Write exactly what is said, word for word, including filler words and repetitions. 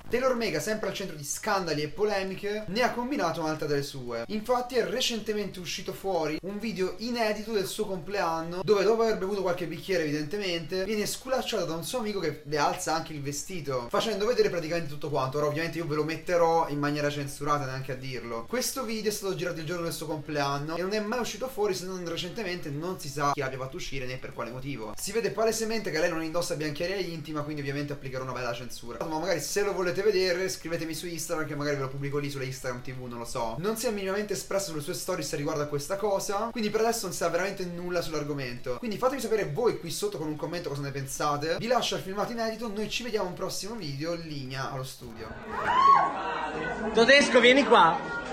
Taylor Mega, sempre al centro di scandali e polemiche, ne ha combinato un'altra delle sue. Infatti è recentemente uscito fuori un video inedito del suo compleanno, dove dopo aver bevuto qualche bicchiere evidentemente viene sculacciata da un suo amico che le alza anche il vestito, facendo vedere praticamente tutto quanto. Ora ovviamente io ve lo metterò in maniera censurata, neanche a dirlo. Questo video è stato girato il giorno del suo compleanno e non è mai uscito fuori, se non recentemente. Non si sa chi l'abbia fatto uscire né per quale motivo. Si vede palesemente che lei non indossa biancheria intima, quindi ovviamente applicherò una bella censura. Ma magari se lo volete vedere scrivetemi su Instagram, che magari ve lo pubblico lì sulle Instagram T V, non lo so. Non si è minimamente espresso sulle sue stories riguardo a questa cosa, quindi per adesso non si sa veramente nulla sull'argomento. Quindi fatemi sapere voi qui sotto con un commento cosa ne pensate. Vi lascio il filmato inedito, noi ci vediamo a un prossimo video, linea allo studio. Todesco, vieni qua.